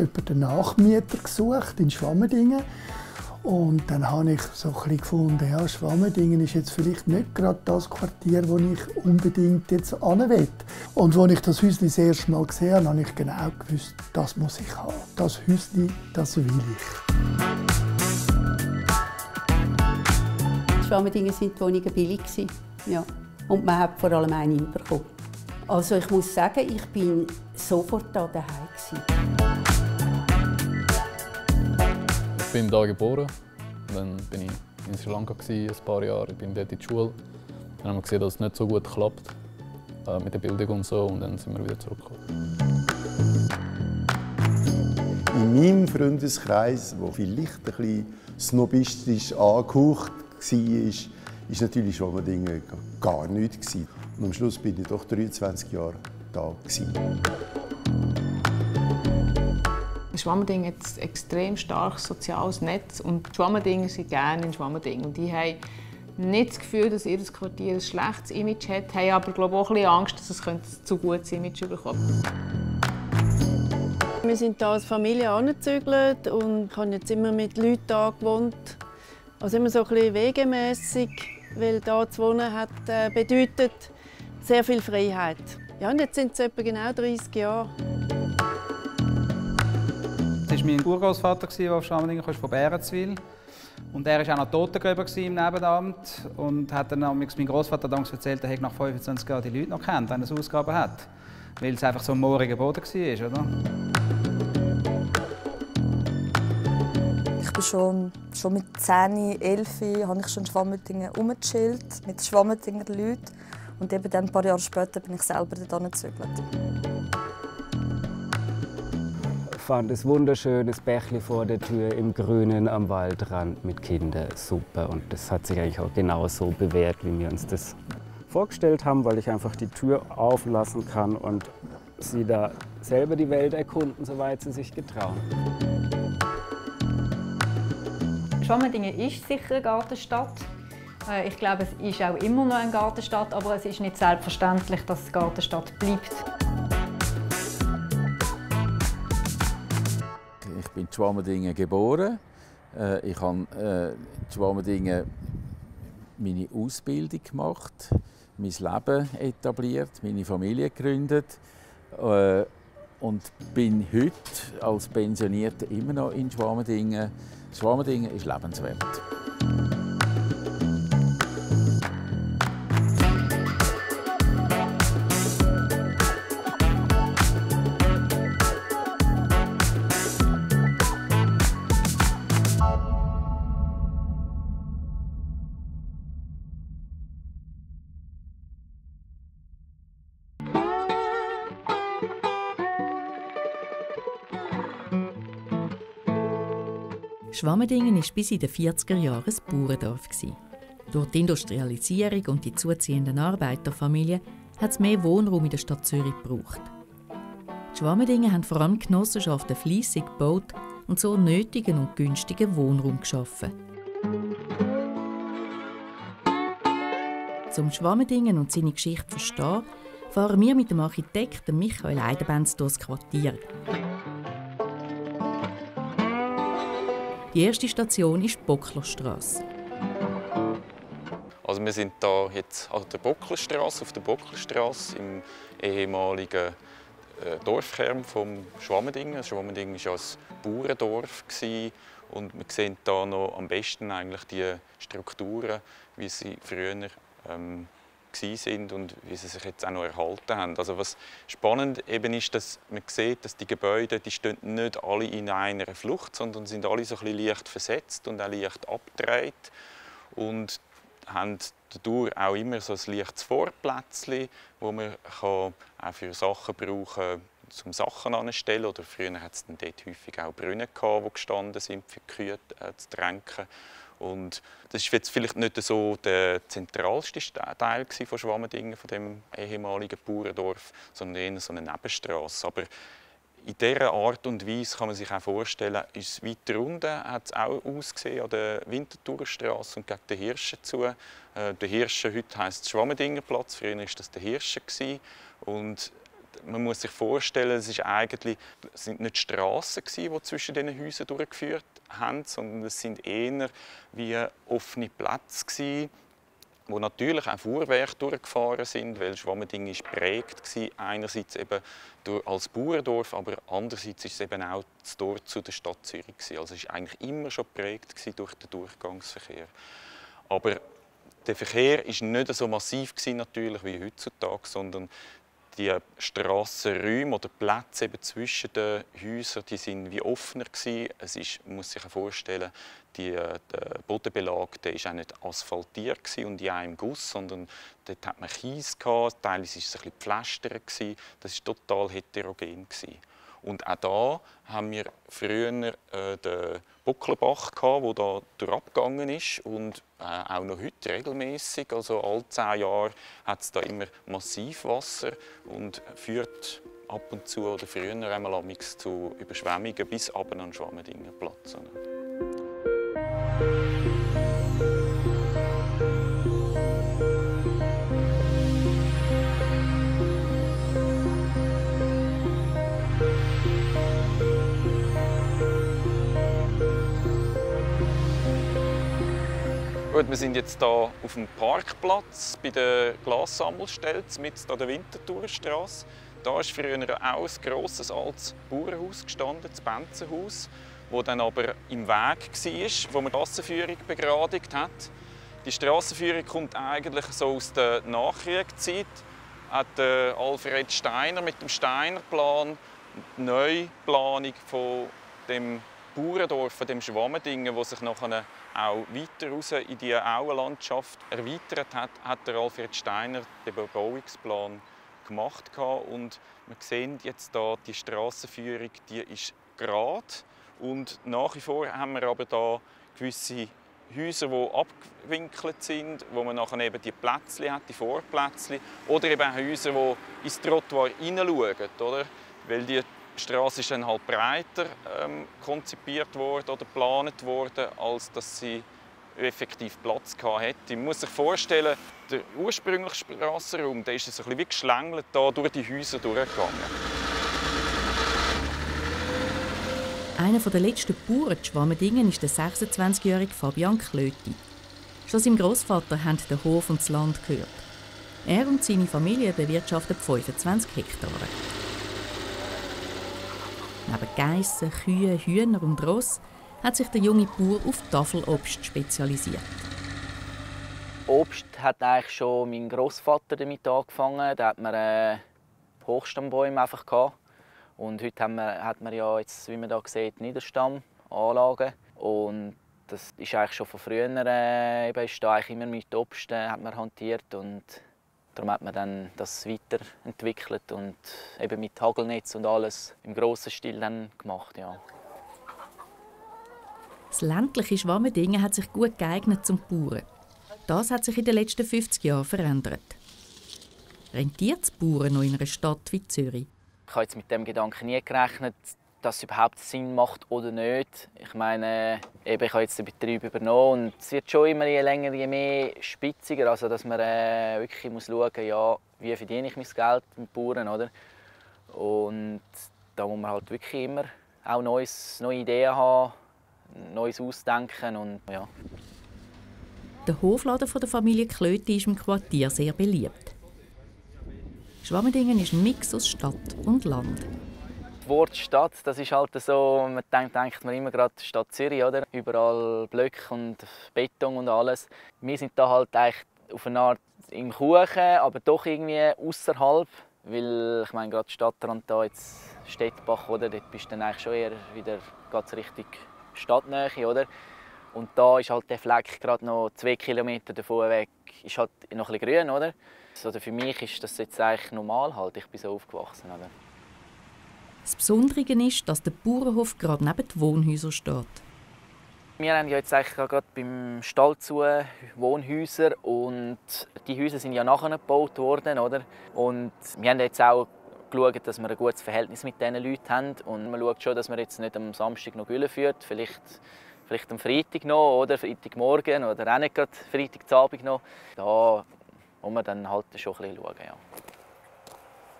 den Nachmieter gesucht in Schwammendingen. Und dann habe ich so ein bisschen gefunden, ja, Schwammendingen ist jetzt vielleicht nicht gerade das Quartier, wo ich unbedingt jetzt hin will. Und als ich das Häuschen das erste Mal gesehen habe, habe ich genau gewusst, das muss ich haben. Das Häuschen, das will ich. Schwammendingen waren die Wohnungen billig. Ja. Und man hat vor allem eine bekommen. Also ich muss sagen, ich bin sofort da daheim. Ich bin hier geboren. Dann war ich in Sri Lanka ein paar Jahre. Ich bin dort in die Schule. Dann haben wir gesehen, dass es nicht so gut klappt mit der Bildung und so. Und dann sind wir wieder zurückgekommen. In meinem Freundeskreis, der vielleicht ein bisschen snobistisch angehaucht war, war natürlich Schwammendingen gar nichts. Und am Schluss bin ich doch 23 Jahre da. Schwammendingen hat ein extrem starkes soziales Netz und die Schwammendinger sind gerne in Schwammendingen. Und die haben nicht das Gefühl, dass ihr Quartier ein schlechtes Image hat, haben aber glaube ich, auch ein bisschen Angst, dass es ein zu gutes Image bekommt. Wir sind hier als Familie angezügelt und ich habe jetzt immer mit Leuten hier gewohnt. Also immer so ein bisschen wegemässig, weil hier zu wohnen hat bedeutet sehr viel Freiheit. Ja, und jetzt sind es etwa genau 30 Jahre. Das war mein Urgroßvater, der auf Schwammendingen kam, von Bärenzwil. Und er war auch noch Totengräber im Nebenamt. Und hat dann mein Großvater damals erzählt, er hätte nach 25 Jahren die Leute noch kennt, wenn er es ausgegraben hat. Weil es einfach so ein mooriger Boden war, oder? Ich bin schon mit 10, 11 habe ich schon in Schwammendingen rumgechillt, mit Schwammendinger Leuten. Und eben dann, ein paar Jahre später bin ich selber dort gezügelt. Ich fand ein wunderschönes Bächli vor der Tür im Grünen am Waldrand mit Kindern. Super. Und das hat sich eigentlich auch genau so bewährt, wie wir uns das vorgestellt haben, weil ich einfach die Tür auflassen kann und sie da selber die Welt erkunden, soweit sie sich getrauen. Schwammendingen ist sicher eine Gartenstadt. Ich glaube, es ist auch immer noch eine Gartenstadt, aber es ist nicht selbstverständlich, dass es Gartenstadt bleibt. Ich bin in Schwammendingen geboren. Ich habe in Schwammendingen meine Ausbildung gemacht, mein Leben etabliert, meine Familie gegründet und bin heute als Pensionierter immer noch in Schwammendingen. Schwammendingen ist lebenswert. Schwammendingen war bis in den 40er Jahren ein Bauerndorf. Durch die Industrialisierung und die zuziehenden Arbeiterfamilien hat es mehr Wohnraum in der Stadt Zürich gebraucht. Die Schwammendingen haben vor allem Genossenschaften fleissig gebaut und so nötigen und günstigen Wohnraum geschaffen. Um Schwammendingen und seine Geschichte zu verstehen, fahren wir mit dem Architekten Michael Eidenbenz durchs Quartier. Die erste Station ist die Bocklerstrasse. Also wir sind hier jetzt an der Bocklerstrasse, auf der Bocklerstrasse im ehemaligen Dorfkern von Schwammendingen. Schwammendingen war ja ein Bauerndorf und wir sehen hier noch am besten eigentlich die Strukturen, wie sie früher sind und wie sie sich jetzt auch noch erhalten haben. Also was spannend eben ist, dass man sieht, dass die Gebäude die stehen nicht alle in einer Flucht, sondern sind alle so ein bisschen leicht versetzt und auch leicht abgedreht und haben dadurch auch immer so ein leichtes Vorplätzchen, wo man auch für Sachen brauchen zum Sachen anstellen. Oder früher hat es dann dort häufig auch Brunnen gehabt, die gestanden sind, für die Kühe zu tränken. Und das ist jetzt vielleicht nicht so der zentralste Teil von Schwammendingen, von dem ehemaligen Bauerndorf, sondern eher so eine Nebenstrasse. Aber in dieser Art und Weise kann man sich auch vorstellen, ist es weiter unten hat es auch ausgesehen an der Winterthurstrasse und gegen den Hirschen zu. Der Hirschen, heute heisst es Schwammendingerplatz, früher war das der Hirschen. Und man muss sich vorstellen, es sind nicht Strassen, die zwischen diesen Häusern durchgeführt haben, sondern es sind eher wie offene Plätze, wo natürlich auch Fuhrwerke durchgefahren sind, weil Schwammendingen war geprägt, einerseits eben als Bauerndorf, aber andererseits ist es eben auch das Tor zu der Stadt Zürich. Also es war eigentlich immer schon geprägt durch den Durchgangsverkehr. Aber der Verkehr war nicht so massiv natürlich wie heutzutage, sondern die Strassenräume oder Plätze eben zwischen den Häusern, die sind wie offener gewesen. Man muss sich vorstellen, der Bodenbelag, der ist auch nicht asphaltiert und in einem Guss, sondern dort hat man Kies gehabt, teilweise war es ein bisschen gepflastert. Das war total heterogen gewesen. Und auch da haben wir früher den Buckelbach gehabt, der da durchgegangen ist und auch noch heute regelmäßig. Also alle 10 Jahre hat es da immer Massivwasser und führt ab und zu oder früher einmal zu Überschwemmungen bis runter an den Schwammendingenplatz. Gut, wir sind jetzt hier auf dem Parkplatz bei der Glassammelstelle, mitten an der Winterthurstrasse. Da war früher auch ein grosses altes Bauernhaus gestanden, das Benzenhaus, das dann aber im Weg war, wo man die Strassenführung begradigt hat. Die Strassenführung kommt eigentlich so aus der Nachkriegszeit. Hat Alfred Steiner mit dem Steiner-Plan die Neuplanung von dem Bauerndorf, von dem Schwammendingen, das sich nachher auch weiter raus in die Auenlandschaft erweitert hat, hat der Alfred Steiner den Bebauungsplan gemacht. Und wir sehen jetzt hier, die Strassenführung, die ist gerade. Und nach wie vor haben wir aber da gewisse Häuser, die abgewinkelt sind, wo man nachher eben die Plätzchen hat, die Vorplätzchen. Oder eben auch Häuser, die ins Trottoir hineinschauen. Oder? Weil die Straße ist dann halt breiter konzipiert worden oder geplant worden, als dass sie effektiv Platz hatte. Man muss sich vorstellen, der ursprüngliche Strassenraum, der ist so ein bisschen wie geschlängelt da durch die Häuser durchgegangen. Einer der letzten Bauern in Schwammendingen ist der 26-jährige Fabian Klöti. Schon seinem Großvater haben der Hof und das Land gehört. Er und seine Familie bewirtschaften 25 Hektare. Neben Geissen, Kühen, Hühner und Ross hat sich der junge Bauer auf Tafelobst spezialisiert. Obst hat eigentlich schon mein Großvater damit angefangen. Da hat man Hochstammbäume einfach gehabt. Und heute hat man ja jetzt, wie man hier sieht, Niederstammanlagen. Und das ist eigentlich schon von früher ist da eigentlich immer mit Obst hat man hantiert und darum hat man dann das weiterentwickelt und eben mit Hagelnetz und alles im grossen Stil dann gemacht, ja. Das ländliche Schwammendingen hat sich gut geeignet zum Bauern. Das hat sich in den letzten 50 Jahren verändert. Rentiert das Bauern noch in einer Stadt wie Zürich? Ich habe jetzt mit dem Gedanken nie gerechnet, dass es überhaupt Sinn macht oder nicht. Ich meine, ich habe jetzt den Betrieb übernommen und es wird schon immer je länger, je mehr spitziger. Also, dass man wirklich muss schauen, ja, wie verdiene ich mein Geld mit Bauern, oder? Und da muss man halt wirklich immer auch neue Ideen haben, Neues ausdenken und ja. Der Hofladen der Familie Klöti ist im Quartier sehr beliebt. Schwammendingen ist ein Mix aus Stadt und Land. Das Wort Stadt, das ist halt so, man denkt man immer gerade Stadt Zürich, oder? Überall Blöcke und Beton und alles. Wir sind da halt eigentlich auf eine Art im Kuchen, aber doch irgendwie außerhalb, weil ich meine gerade Stadtrand da jetzt Stettbach, oder? Dort bist du dann eigentlich schon eher wieder ganz richtig Stadtnähe, oder? Und da ist halt der Fleck gerade noch 2 Kilometer davon weg, ist halt noch ein bisschen grün, oder? Also für mich ist das jetzt eigentlich normal halt. Ich bin so aufgewachsen, oder? Das Besondere ist, dass der Bauernhof gerade neben den Wohnhäusern steht. Wir haben ja jetzt eigentlich gerade beim Stall zu Wohnhäuser und die Häuser sind ja nachher gebaut worden, oder? Und wir haben jetzt auch geschaut, dass wir ein gutes Verhältnis mit diesen Leuten haben und man schaut schon, dass man jetzt nicht am Samstag noch Gülle führt, vielleicht am Freitag noch oder Freitagmorgen oder auch nicht gerade Freitagabend noch. Da muss man dann halt schon ein bisschen schauen, ja.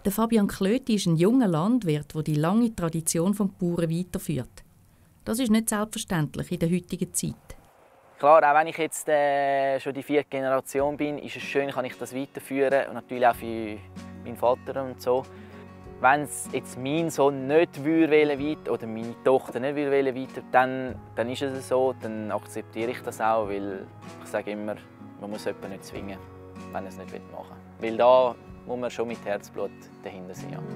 Der Fabian Klöti ist ein junger Landwirt, der die lange Tradition des Bauern weiterführt. Das ist nicht selbstverständlich in der heutigen Zeit. Klar, auch wenn ich jetzt schon die 4. Generation bin, ist es schön, kann ich das weiterführen und natürlich auch für meinen Vater und so. Wenn es jetzt mein Sohn nicht weiter oder meine Tochter nicht weiter, dann ist es so, dann akzeptiere ich das auch, weil ich sage immer, man muss jemanden nicht zwingen, wenn er es nicht machen will. Weil da muss man schon mit Herzblut dahinter sein. Ja.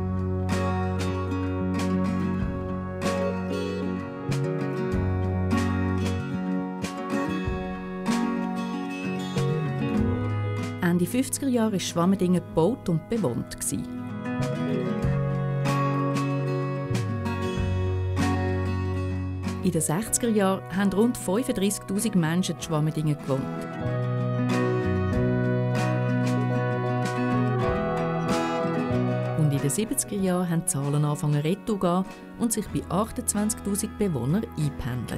Ende 50er Jahre war Schwammendingen gebaut und bewohnt. In den 60er Jahren haben rund 35'000 Menschen in Schwammendingen gewohnt. Und in den 70er Jahren haben die Zahlen angefangen retour zu gehen und sich bei 28'000 Bewohnern eingependelt.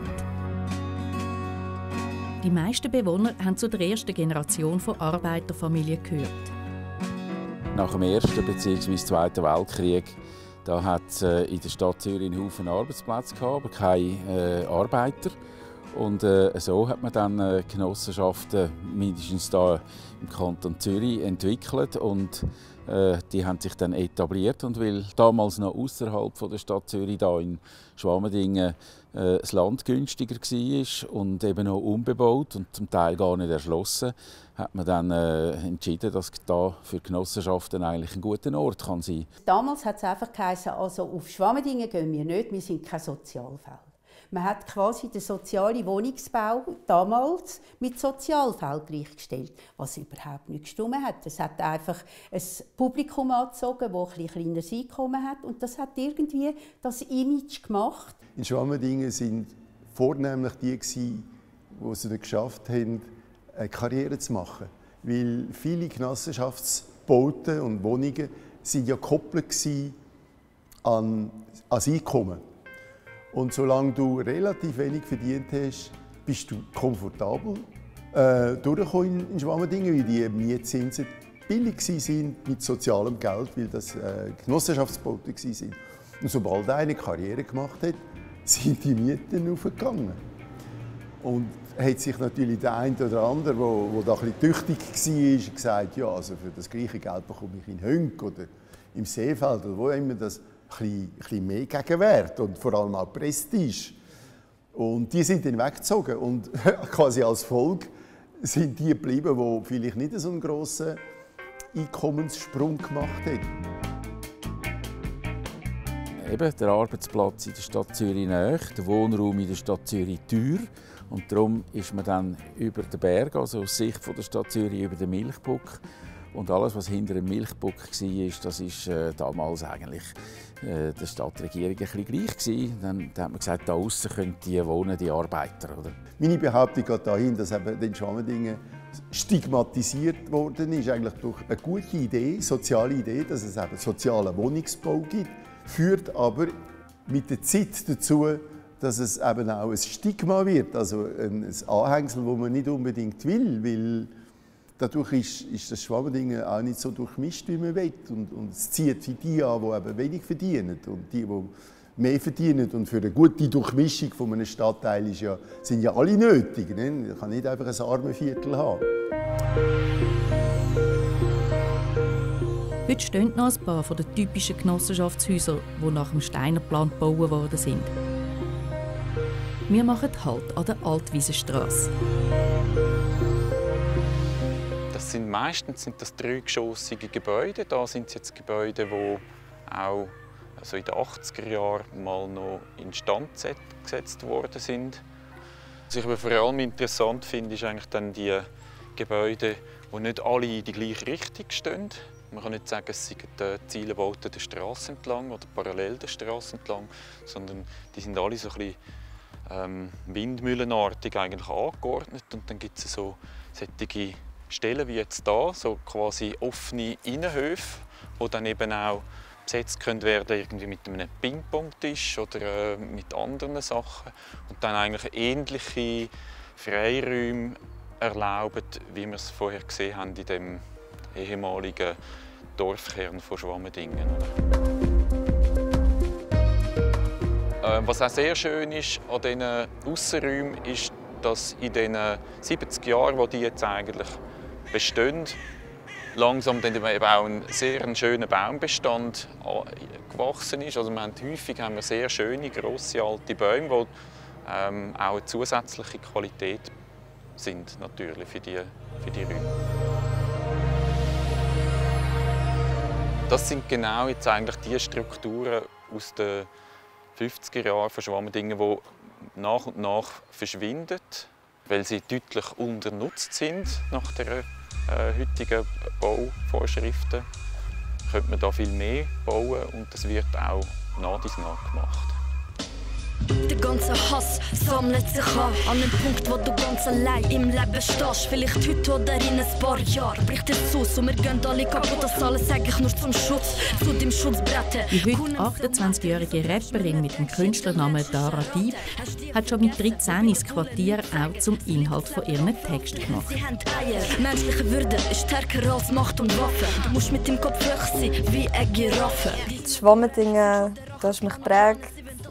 Die meisten Bewohner haben zu der ersten Generation von Arbeiterfamilien gehört. Nach dem Ersten bzw. Zweiten Weltkrieg da hat es in der Stadt Zürich einen Haufen Arbeitsplätze gehabt, aber keine Arbeiter. Und so hat man dann Genossenschaften, mindestens hier im Kanton Zürich, entwickelt. Und die haben sich dann etabliert. Und weil damals noch außerhalb der Stadt Zürich, da in Schwammendingen, das Land günstiger war und eben noch unbebaut und zum Teil gar nicht erschlossen, hat man dann entschieden, dass da für Genossenschaften eigentlich ein guter Ort kann sein kann. Damals hat es einfach geheißen, also auf Schwammendingen gehen wir nicht, wir sind kein Sozialfeld. Man hat quasi den sozialen Wohnungsbau damals mit Sozialfeld gleichgestellt, was überhaupt nicht gestimmt hat. Es hat einfach ein Publikum angezogen, das ein kleines Einkommen hat, und das hat irgendwie das Image gemacht. In Schwammendingen waren vornehmlich die, die es nicht geschafft haben, eine Karriere zu machen. Weil viele Genossenschaftsbauten und Wohnungen sind ja gekoppelt an das Einkommen. Und solange du relativ wenig verdient hast, bist du komfortabel durchgekommen in Schwammendingen, weil die Mietzinsen billig waren mit sozialem Geld, weil das Genossenschaftsbauten waren. Und sobald einer Karriere gemacht hat, sind die Mieten aufgegangen. Und hat sich natürlich der eine oder andere, der da ein bisschen tüchtig war, gesagt, ja, also für das gleiche Geld bekomme ich in Hönk oder im Seefeld oder wo immer das ein bisschen mehr Gegenwert und vor allem auch Prestige. Und die sind dann weggezogen und quasi als Folge sind die geblieben, die vielleicht nicht so einen grossen Einkommenssprung gemacht haben. Eben, der Arbeitsplatz in der Stadt Zürich nahe, der Wohnraum in der Stadt Zürich teuer. Und darum ist man dann über den Berg, also aus Sicht von der Stadt Zürich, über den Milchbuck. Und alles, was hinter dem Milchbuck war, das war damals eigentlich der Stadtregierung ein bisschen gleich gewesen. Dann hat man gesagt, da aussen können die wohnen, die Arbeiter. Oder? Meine Behauptung geht dahin, dass eben in Schwammendingen stigmatisiert worden ist, eigentlich durch eine gute Idee, soziale Idee, dass es eben sozialen Wohnungsbau gibt, führt aber mit der Zeit dazu, dass es eben auch ein Stigma wird, also ein Anhängsel, das man nicht unbedingt will, weil dadurch ist das Schwammendingen auch nicht so durchmischt, wie man will. Und es zieht die an, die eben wenig verdienen und die mehr verdienen. Und für eine gute Durchmischung von einem Stadtteil sind ja alle nötig. Ne? Man kann nicht einfach ein armes Viertel haben. Heute stehen noch ein paar von den typischen Genossenschaftshäusern, die nach dem Steiner Plan gebaut worden sind. Wir machen Halt an der Altwiesenstrasse. Meistens sind das dreigeschossige Gebäude. Da sind es jetzt Gebäude, die auch also in den 80er Jahren mal noch instand gesetzt worden sind. Was ich aber vor allem interessant finde, ist eigentlich dann die Gebäude, die nicht alle in die gleiche Richtung stehen. Man kann nicht sagen, es seien Zielbauten der Straße entlang oder parallel der Straße entlang, sondern die sind alle so ein bisschen windmühlenartig eigentlich angeordnet. Und dann gibt es so solche Stellen wie jetzt hier, so quasi offene Innenhöfe, die dann eben auch besetzt können werden, irgendwie mit einem Ping-Pong-Tisch oder mit anderen Sachen und dann eigentlich ähnliche Freiräume erlauben, wie wir es vorher gesehen haben in dem ehemaligen Dorfkern von Schwammendingen. Was auch sehr schön ist an diesen Aussenräumen, ist, dass in den 70 Jahren, wo die jetzt eigentlich bestehen, langsam dann eben auch ein sehr schöner Baumbestand gewachsen ist. Also häufig haben wir sehr schöne, grosse, alte Bäume, die auch eine zusätzliche Qualität sind natürlich für die Räume. Das sind genau jetzt eigentlich die Strukturen aus den 50er Jahren von Schwammendingen, die nach und nach verschwinden, weil sie deutlich unternutzt sind nach den heutigen Bauvorschriften. Könnte man da viel mehr bauen und das wird auch nach dies nach gemacht. Der ganze Hass sammelt sich an einem Punkt, wo du ganz allein im Leben stehst. Vielleicht heute oder in ein paar Jahren bricht es aus und wir gehen alle kaputt. Das alles sage ich nur zum Schutz, zu dem Schutzbrett. Die heute 28-jährige Rapperin mit dem Künstlernamen Dara Dieb hat schon mit 13 das Quartier auch zum Inhalt von ihren Texten gemacht. Sie haben Eier. Menschliche Würde ist stärker als Macht und Waffen. Du musst mit dem Kopf hoch sein wie eine Giraffe. Schwammendingen, das hast mich geprägt.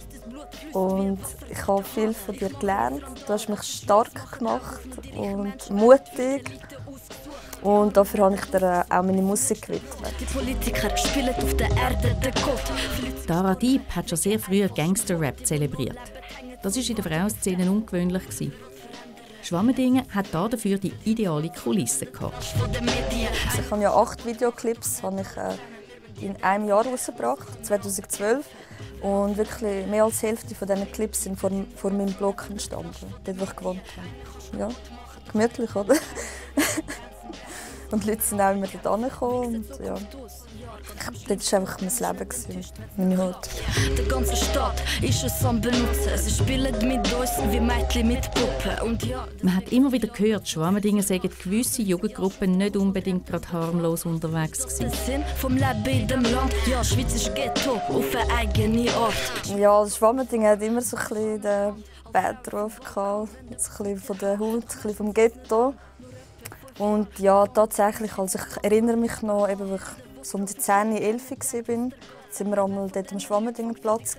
Und ich habe viel von dir gelernt. Du hast mich stark gemacht und mutig. Und dafür habe ich dir auch meine Musik gewidmet. Die Politiker spielen auf der Erde den Gott. Dara Dieb hat schon sehr früh Gangster-Rap zelebriert. Das war in der Frauenszene ungewöhnlich. Schwammendingen hat dafür die ideale Kulisse gehabt. Also ich habe ja 8 Videoclips in einem Jahr herausgebracht, 2012. Und wirklich mehr als die Hälfte von diesen Clips sind vor meinem Blog entstanden, dort wo ich gewohnt habe. Ja, gemütlich, oder? Und die Leute sind auch immer dort angekommen. Und ja, das war einfach mein Leben, meine Haut. Die ganze Stadt ist es am Benutzen. Sie spielen mit uns wie Mädchen mit Puppen. Und ja, man hat immer wieder gehört, Schwammendingen sagen gewisse Jugendgruppen nicht unbedingt gerade harmlos unterwegs gewesen. Sinn vom Leben in dem Land. Ja, Schweiz ist Ghetto auf eine eigene Art. Ja, Schwammendingen hat immer so ein bisschen den Bad Ruf gehabt. Jetzt ein bisschen von der Haut, ein bisschen vom Ghetto. Und ja, tatsächlich, also ich erinnere mich noch, eben, wo ich so um die 10, 11 war, waren wir einmal dort am Schwammendingenplatz.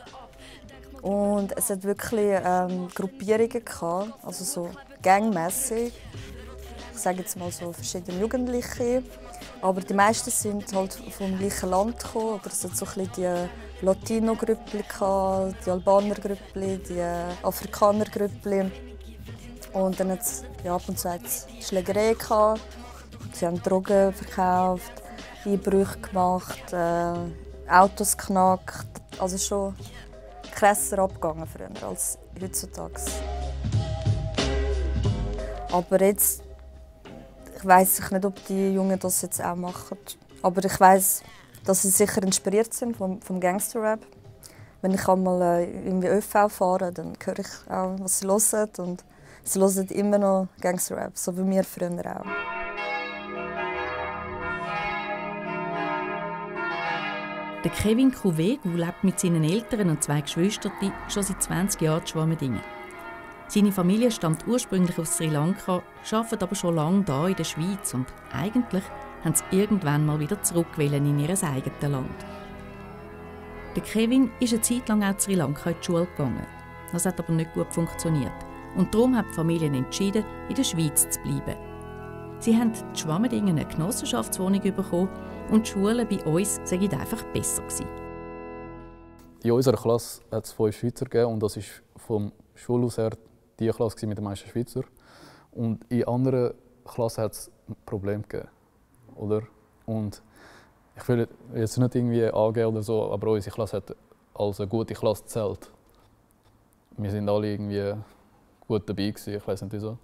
Und es hat wirklich Gruppierungen gehabt, also so gangmässig. Ich sage jetzt mal so verschiedene Jugendliche. Aber die meisten sind halt vom gleichen Land gekommen. Oder es hat so ein bisschen die Latino-Grüppli, die Albaner-Grüppli, die Afrikaner-Grüppli. Und dann hat es ab und zu Schlägerei gehabt. Sie haben Drogen verkauft, Einbrüche gemacht, Autos geknackt. Also schon krasser abgegangen früher als heutzutage. Aber jetzt, ich weiss nicht, ob die Jungen das jetzt auch machen. Aber ich weiss, dass sie sicher inspiriert sind vom Gangster-Rap. Wenn ich einmal irgendwie ÖV fahre, dann höre ich auch, was sie hören. Und sie hören immer noch Gangster-Rap, so wie wir früher auch. Der Kevin Kuvegu lebt mit seinen Eltern und 2 Geschwistern schon seit 20 Jahren in Schwammendingen. Seine Familie stammt ursprünglich aus Sri Lanka, arbeitet aber schon lange hier in der Schweiz und eigentlich haben sie irgendwann mal wieder zurück in ihr eigenes Land. Der Kevin ist eine Zeit lang auch in Sri Lanka in die Schule gegangen. Das hat aber nicht gut funktioniert. Und darum hat die Familie entschieden, in der Schweiz zu bleiben. Sie haben in Schwammendingen eine Genossenschaftswohnung bekommen und die Schulen bei uns seien einfach besser gewesen. In unserer Klasse hat es 5 Schweizer gegeben und das war vom Schulhaus her die Klasse mit den meisten Schweizer. Und in anderen Klassen hat es Probleme gegeben. Oder? Und ich will jetzt nicht irgendwie angeben oder so, aber unsere Klasse hat als eine gute Klasse gezählt. Wir sind alle irgendwie gut dabei gewesen, ich weiß nicht wieso.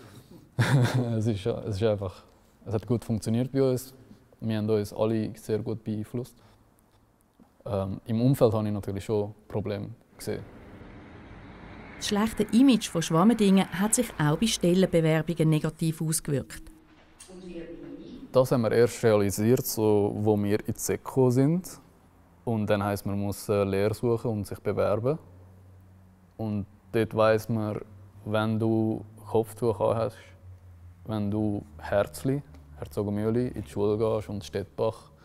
Es hat gut funktioniert bei uns. Wir haben uns alle sehr gut beeinflusst. Im Umfeld habe ich natürlich schon Probleme gesehen. Das schlechte Image von Schwammendingen hat sich auch bei Stellenbewerbungen negativ ausgewirkt. Das haben wir erst realisiert, so, wo wir in die SECO sind. Und dann heisst, man muss eine Lehre suchen und sich bewerben. Und dort weiss man, wenn du Kopftuch hast, wenn du Herzogmühle in die Schule gehst und Stettbach,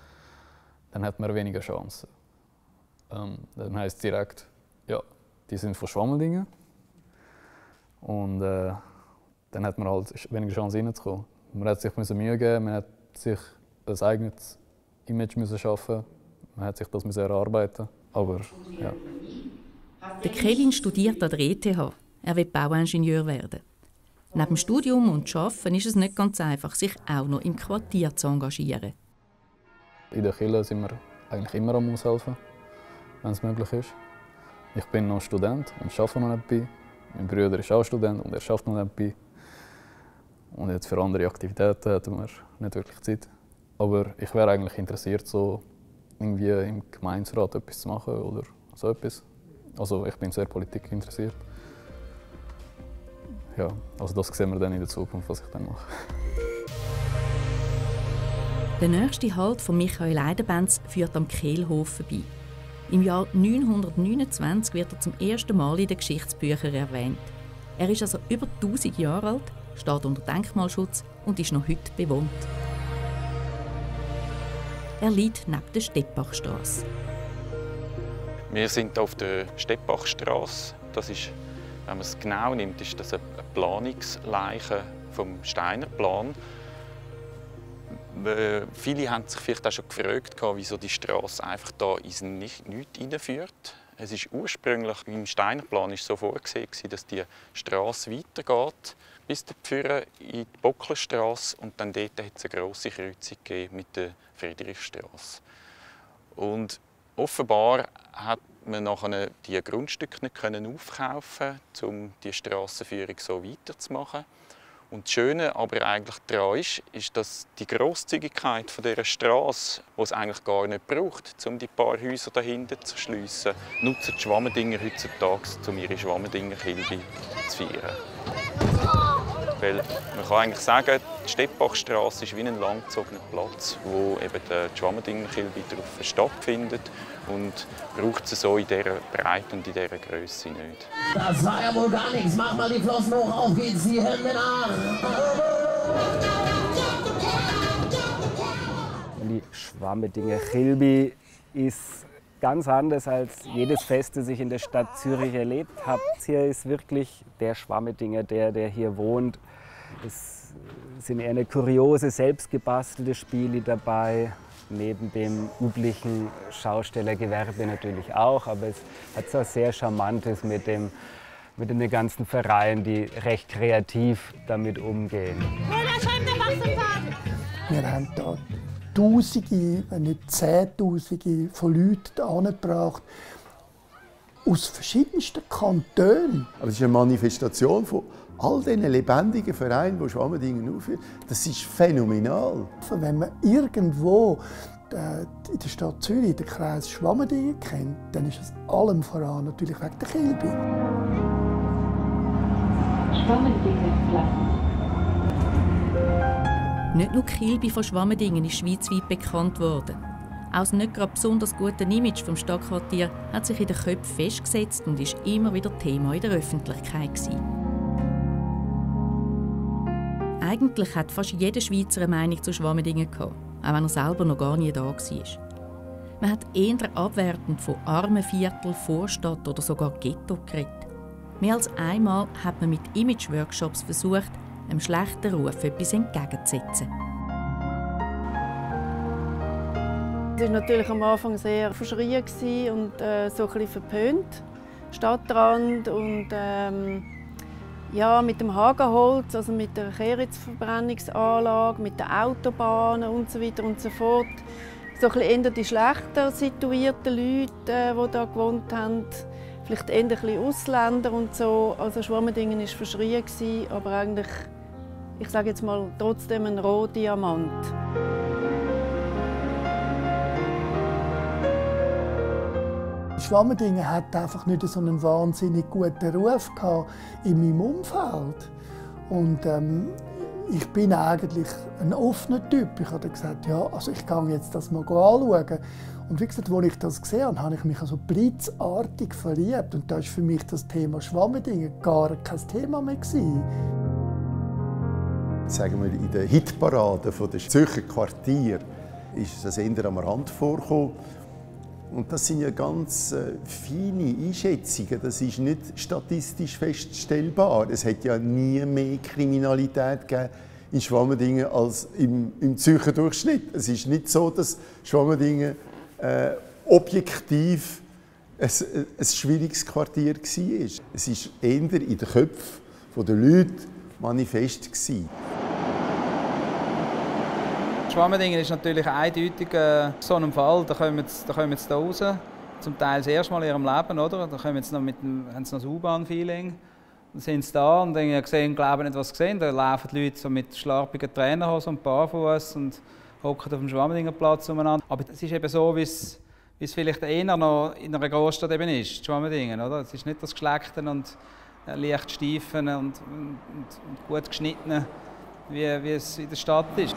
dann hat man weniger Chancen. Dann heisst es direkt, ja, die sind von Schwammendingen. Und dann hat man halt weniger Chance reinzukommen. Man hat sich Mühe geben, man hat sich ein eigenes Image schaffen, man hat sich das erarbeiten. Aber ja. Der Kevin studiert an der ETH. Er will Bauingenieur werden. Neben dem Studium und Arbeiten ist es nicht ganz einfach, sich auch noch im Quartier zu engagieren. In der Kirche sind wir eigentlich immer am Aushelfen, wenn es möglich ist. Ich bin noch Student und arbeite noch nebenbei. Mein Bruder ist auch Student und er arbeitet noch nebenbei. Und jetzt für andere Aktivitäten hätten wir nicht wirklich Zeit. Aber ich wäre eigentlich interessiert, so irgendwie im Gemeinderat etwas zu machen oder so etwas. Also ich bin sehr Politik interessiert. Ja, also das sehen wir dann in der Zukunft, was ich dann mache. Der nächste Halt von Michael Eidenbenz führt am Kehlhof vorbei. Im Jahr 929 wird er zum ersten Mal in den Geschichtsbüchern erwähnt. Er ist also über 1000 Jahre alt, steht unter Denkmalschutz und ist noch heute bewohnt. Er liegt neben der Steppachstrasse. Wir sind auf der Steppachstrasse. Das ist, wenn man es genau nimmt, ist das eine Planungsleiche vom Steiner Plan. Viele haben sich vielleicht auch schon gefragt, wieso die Strasse einfach da ins Nichts hineinführt. Es ist ursprünglich im Steiner Plan so vorgesehen, dass die Strasse weitergeht bis in die Bocklerstrasse und dann dort hat es eine grosse Kreuzung gegeben mit der Friedrichstrasse. Und offenbar hat man nachher die Grundstücke nicht aufkaufen, um die Strassenführung so weiterzumachen. Und das Schöne aber eigentlich daran ist, dass die Grosszügigkeit von dieser Strasse, die es eigentlich gar nicht braucht, um die paar Häuser dahinter zu schliessen, nutzen die Schwammendinger heutzutage, um ihre Schwammendinger-Kilbe zu feiern. Weil man kann eigentlich sagen, die Steppachstrasse ist wie ein langgezogener Platz, wo eben die Schwammendinger-Kilbe drauf stattfindet und braucht es so in dieser Breite und in dieser Größe nicht. Das war ja wohl gar nichts. Mach mal die Flossen hoch, auf geht's, die Hände nach. Die Schwammendinger-Kilbe ist ganz anders als jedes Fest, das ich in der Stadt Zürich erlebt habe. Hier ist wirklich der Schwammendinger, der hier wohnt. Es sind eher eine kuriose, selbstgebastelte Spiele dabei. Neben dem üblichen Schaustellergewerbe natürlich auch, aber es hat so was sehr Charmantes mit den ganzen Vereinen, die recht kreativ damit umgehen. Wir haben hier Tausende, wenn nicht Zehntausende von Leuten angebracht, aus verschiedensten Kantonen. Aber es ist eine Manifestation von all diesen lebendigen Vereinen, die Schwammendingen aufführen. Das ist phänomenal. Wenn man irgendwo in der Stadt Zürich den Kreis Schwammendingen kennt, dann ist es allem voran natürlich wegen der Kilbe. Nicht nur die Kilbe von Schwammendingen ist schweizweit bekannt worden. Auch das nicht gerade besonders gute Image vom Stadtquartier hat sich in den Köpfen festgesetzt und ist immer wieder Thema in der Öffentlichkeit gewesen. Eigentlich hat fast jeder Schweizer eine Meinung zu Schwammendingen gehabt, auch wenn er selber noch gar nie da war. Man hat eher abwertend von Armenviertel, Vorstadt oder sogar Ghetto geredet. Mehr als einmal hat man mit Image-Workshops versucht, einem schlechten Ruf etwas entgegenzusetzen. Es war natürlich am Anfang sehr verschrien und so ein bisschen verpönt. Stadtrand und ja, mit dem Hagenholz, also mit der Kehrichtverbrennungsanlage, mit den Autobahnen und so weiter und so fort. So ein bisschen eher die schlechter situierten Leute, die hier gewohnt haben. Vielleicht eher ein bisschen Ausländer und so. Also Schwammendingen war verschrien, aber eigentlich, ich sage jetzt mal, trotzdem ein Rohdiamant. Schwammendingen hat einfach nicht so einen wahnsinnig guten Ruf gehabt in meinem Umfeld. Und ich bin eigentlich ein offener Typ. Ich habe gesagt, ja, also ich gehe jetzt das mal anschauen. Und wie gesagt, als ich das gesehen habe, habe ich mich also blitzartig verliebt. Und da war für mich das Thema Schwammendingen gar kein Thema mehr gewesen. Sagen wir, in der Hitparade der Zürcher Quartier ist das eher am Rand vorgekommen. Und das sind ja ganz feine Einschätzungen. Das ist nicht statistisch feststellbar. Es hat ja nie mehr Kriminalität gegeben in Schwammendingen als im Zürcher Durchschnitt. Es ist nicht so, dass Schwammendingen objektiv ein schwieriges Quartier war. Es war eher in den Köpfen der Leute manifest. Schwammendingen ist natürlich eindeutig so ein Fall. Da kommen wir jetzt hier raus. Zum Teil das erste Mal in ihrem Leben, oder? Da kommen jetzt noch haben sie noch das U-Bahn-Feeling. Dann sind sie da und glauben nicht, was sie sehen. Da laufen die Leute so mit schlarpigen Trainerhosen und Barfuß und hocken auf dem Schwammendingen Platz umeinander. Aber es ist eben so, wie es vielleicht eher noch in einer Großstadt eben ist, Schwammendingen, oder? Es ist nicht das Geschleckte und leicht Stiefen und gut geschnittene, wie es in der Stadt ist.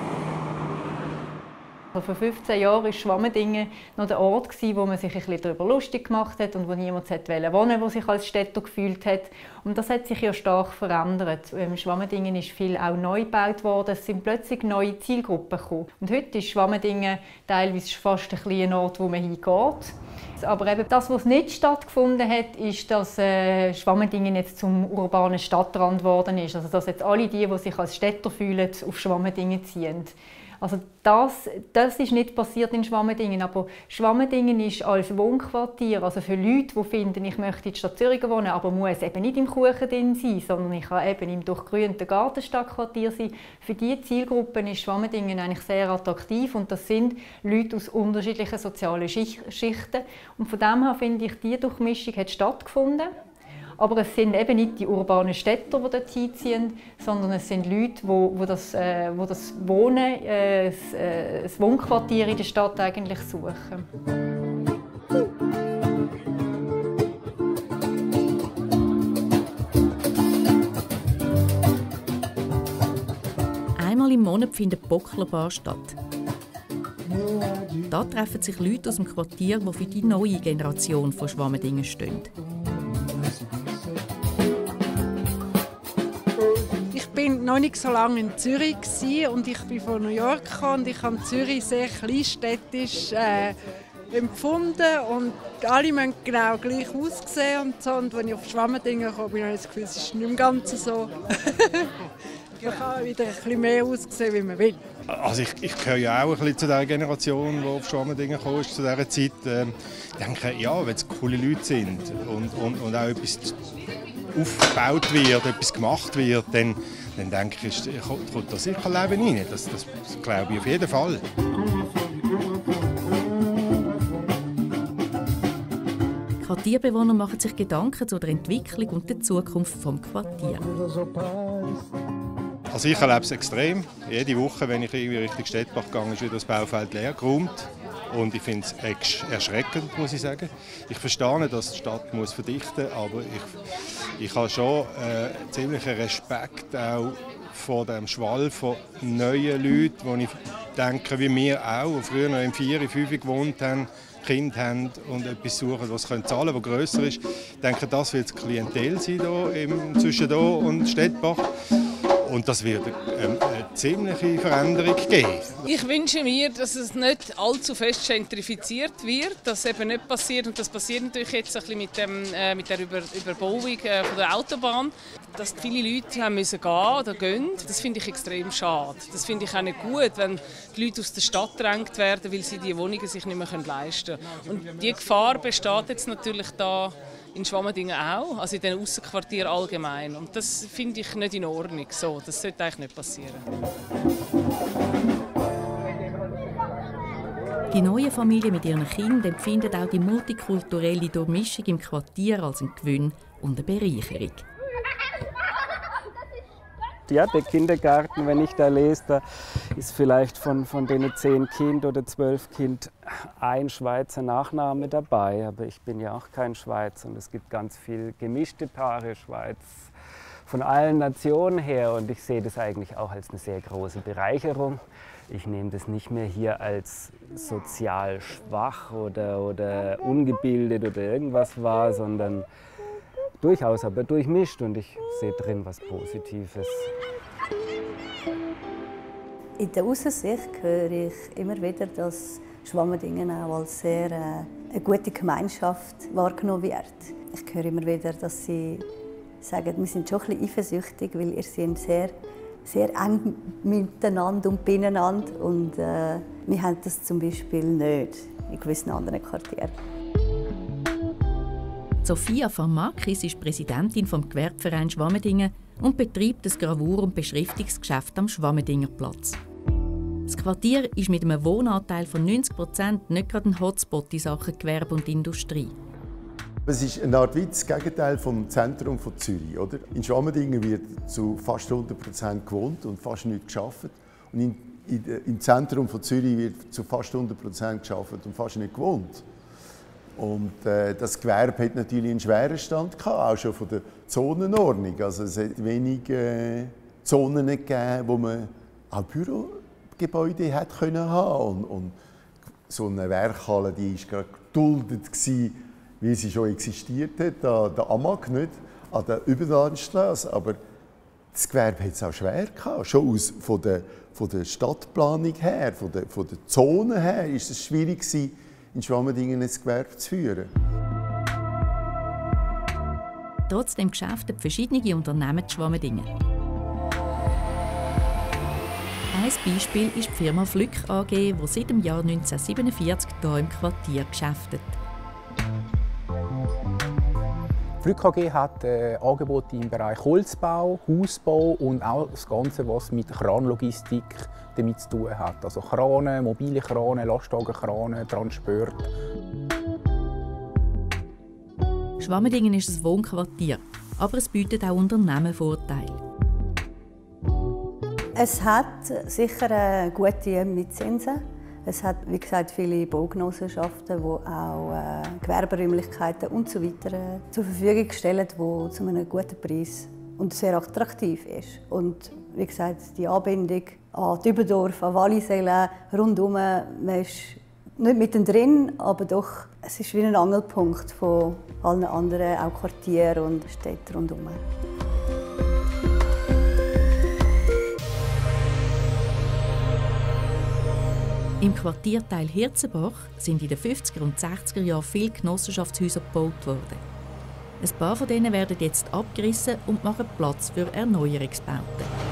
Vor 15 Jahren war Schwammendingen noch der Ort, wo man sich ein bisschen darüber lustig gemacht hat und wo niemand wohnen wollte, der sich als Städter gefühlt hat. Und das hat sich ja stark verändert. Schwammendingen ist viel auch neu gebaut worden. Es sind plötzlich neue Zielgruppen gekommen. Und heute ist Schwammendingen teilweise fast ein Ort, wo man hingeht. Aber eben das, was nicht stattgefunden hat, ist, dass Schwammendingen jetzt zum urbanen Stadtrand geworden ist. Also dass jetzt alle die sich als Städter fühlen, auf Schwammendingen ziehen. Also das ist nicht passiert in Schwammendingen, aber Schwammendingen ist als Wohnquartier, also für Leute, die finden, ich möchte in der Stadt Zürich wohnen, aber muss eben nicht im Kuchen drin sein, sondern ich kann eben im durchgrünten Gartenstadtquartier sein. Für diese Zielgruppen ist Schwammendingen eigentlich sehr attraktiv und das sind Leute aus unterschiedlichen sozialen Schichten. Und von dem her finde ich, diese Durchmischung hat stattgefunden. Aber es sind eben nicht die urbanen Städter, die dort hinziehen, sondern es sind Leute, die das Wohnen, das Wohnquartier in der Stadt eigentlich suchen. Einmal im Monat findet die Bocklerbar statt. Da treffen sich Leute aus dem Quartier, die für die neue Generation von Schwammendingen stehen. Ich war noch nicht so lange in Zürich und ich bin von New York gekommen und ich habe Zürich sehr kleinstädtisch empfunden und alle müssen genau gleich aussehen und so. Und als ich auf Schwammendingen kam, habe ich das Gefühl, es ist nicht im Ganzen so. Man kann wieder ein bisschen mehr aussehen, wie man will. Also ich gehöre ja auch ein bisschen zu der Generation, die auf Schwammendingen kam, zu dieser Zeit. Ich denke, ja, wenn es coole Leute sind und auch etwas aufgebaut wird, etwas gemacht wird, dann denke ich, kommt da sicher Leben rein. Das glaube ich auf jeden Fall. Quartierbewohner machen sich Gedanken zu der Entwicklung und der Zukunft des Quartiers. Also ich erlebe es extrem. Jede Woche, wenn ich irgendwie Richtung Städtbach gehe, ist wieder das Baufeld leer geräumt. Und ich finde es erschreckend, muss ich sagen. Ich verstehe, dass die Stadt muss verdichten muss, aber ich habe schon ziemlichen Respekt auch vor dem Schwall von neuen Leuten, wo ich denke, wie wir auch, die früher noch im 4, 5 gewohnt haben, Kinder haben und etwas suchen, was sie zahlen können, das grösser ist. Ich denke, das wird das Klientel sein zwischen hier und Städtbach. Und das wird eine ziemliche Veränderung geben. Ich wünsche mir, dass es nicht allzu fest gentrifiziert wird, dass eben nicht passiert. Und das passiert natürlich jetzt ein bisschen mit der Überbauung von der Autobahn. Dass viele Leute haben müssen gehen oder gehen, das finde ich extrem schade. Das finde ich auch nicht gut, wenn die Leute aus der Stadt gedrängt werden, weil sie die Wohnungen sich nicht mehr leisten können. Und die Gefahr besteht jetzt natürlich da in Schwammendingen auch, also in den Aussenquartieren allgemein. Und das finde ich nicht in Ordnung. So, das sollte eigentlich nicht passieren. Die neuen Familien mit ihren Kindern empfinden auch die multikulturelle Durchmischung im Quartier als einen Gewinn und eine Bereicherung. Ja, der Kindergarten, wenn ich da lese, da ist vielleicht von den 10 Kindern oder 12 Kindern ein Schweizer Nachname dabei. Aber ich bin ja auch kein Schweizer und es gibt ganz viele gemischte Paare, Schweiz von allen Nationen her. Und ich sehe das eigentlich auch als eine sehr große Bereicherung. Ich nehme das nicht mehr hier als sozial schwach oder ungebildet oder irgendwas wahr, sondern durchaus aber durchmischt und ich sehe drin was Positives. In der Aussicht höre ich immer wieder, dass Schwammendingen auch als sehr eine gute Gemeinschaft wahrgenommen wird. Ich höre immer wieder, dass sie sagen, wir sind schon ein bisschen eifersüchtig, weil ihr seid sehr eng miteinander und beieinander. Und wir haben das zum Beispiel nicht in gewissen anderen Quartieren. Sophia Farmakis ist Präsidentin des Gewerbevereins Schwammendingen und betreibt das Gravur- und Beschriftungsgeschäft am Schwammedinger Platz. Das Quartier ist mit einem Wohnanteil von 90% nicht gerade ein Hotspot in Sachen Gewerbe und Industrie. Es ist eine Art das Gegenteil vom Zentrum von Zürich. Oder? In Schwammendingen wird zu fast 100% gewohnt und fast nichts gearbeitet. Und im Zentrum von Zürich wird zu fast 100% gearbeitet und fast nicht gewohnt. Und das Gewerbe hat natürlich einen schweren Stand gehabt, auch schon von der Zonenordnung. Also es hat wenig Zonen gegeben, wo man auch Bürogebäude hat können haben. Und so eine Werkhalle, die ist gerade geduldet gewesen, wie sie schon existiert hat, an der Amag, nicht an der Überlandstrasse. Aber das Gewerbe hat es auch schwer gehabt. Schon von der Stadtplanung her, von der Zone her, ist es schwierig gewesen, in Schwammendingen ein Gewerbe zu führen. Trotzdem geschäften verschiedene Unternehmen in Schwammendingen. Ein Beispiel ist die Firma Flück AG, die seit dem Jahr 1947 hier im Quartier geschäftet. Flück AG hat Angebote im Bereich Holzbau, Hausbau und auch das Ganze, was mit Kranlogistik damit zu tun hat. Also Kranen, mobile Kranen, Lastwagenkranen, Transport. Schwammendingen ist ein Wohnquartier, aber es bietet auch Unternehmen Vorteile. Es hat sicher gute Mietzinsen. Es hat, wie gesagt, viele Baugenossenschaften, die auch Gewerberäumlichkeiten und so weiter zur Verfügung stellen, die zu einem guten Preis und sehr attraktiv ist. Und wie gesagt, die Anbindung an Dübendorf, an Wallisellen, rundum, man ist nicht mittendrin, aber doch, es ist wie ein Angelpunkt von allen anderen, auch Quartieren und Städten rundum. Im Quartierteil Hirzenbach sind in den 50er und 60er Jahren viele Genossenschaftshäuser gebaut worden. Ein paar von denen werden jetzt abgerissen und machen Platz für Erneuerungsbauten.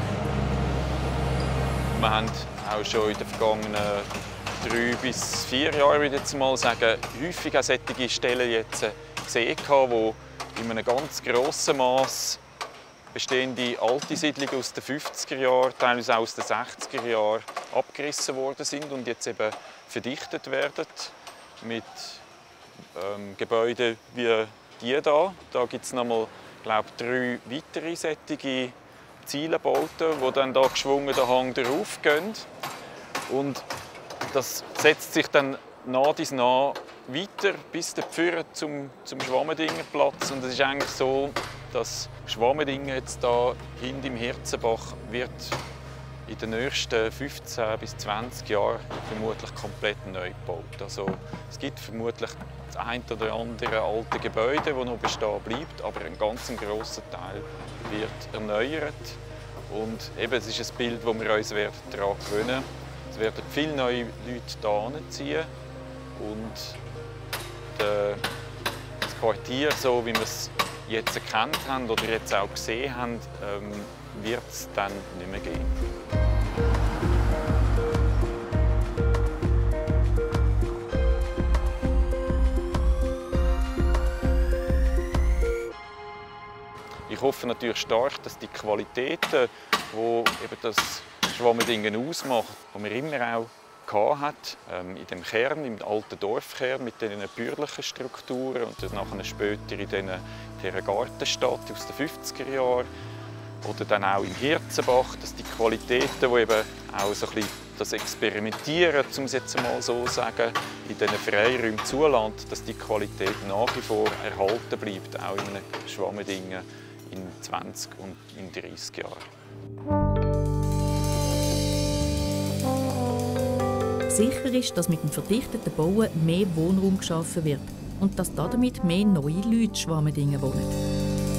Wir haben auch schon in den vergangenen 3 bis 4 Jahren, würde ich jetzt mal sagen, häufig auch solche Stellen jetzt gesehen, die in einem ganz grossen Maß bestehende alte Siedlungen aus den 50er Jahren, teilweise auch aus den 60er Jahren abgerissen worden sind und jetzt eben verdichtet werden mit Gebäuden wie die hier. Da gibt es nochmal, glaube ich, 3 weitere solche Zielenbauten, die dann da geschwungen den Hang darauf gehen. Und das setzt sich dann nach dies nach weiter bis zum Schwammedinger Platz. Und es ist eigentlich so, dass Schwammendingen jetzt da hinten im Hirzenbach wird in den nächsten 15 bis 20 Jahren vermutlich komplett neu gebaut. Also es gibt vermutlich das ein oder andere alte Gebäude, das noch bestehen bleibt, aber ein ganz grosser Teil wird erneuert. Und eben, es ist ein Bild, das wir uns daran gewöhnen werden. Es werden viele neue Leute hierher ziehen und das Quartier, so wie wir es jetzt erkannt haben oder jetzt auch gesehen haben, wird es dann nicht mehr geben. Ich hoffe natürlich stark, dass die Qualitäten, die eben das Schwammendingen ausmacht, die man immer auch hat, in dem Kern, im alten Dorfkern mit diesen bürgerlichen Strukturen und dann nachher später in dieser Gartenstadt aus den 50er Jahren oder dann auch im Hirzenbach, dass die Qualitäten, die eben auch so ein bisschen das Experimentieren, um es jetzt mal so zu sagen, in diesen Freiräumen zulässt, dass die Qualität nach wie vor erhalten bleibt, auch in einem Schwammendingen in 20 und in 30 Jahren. Sicher ist, dass mit dem verdichteten Bauen mehr Wohnraum geschaffen wird und dass damit mehr neue Leute in Schwammendingen wohnen.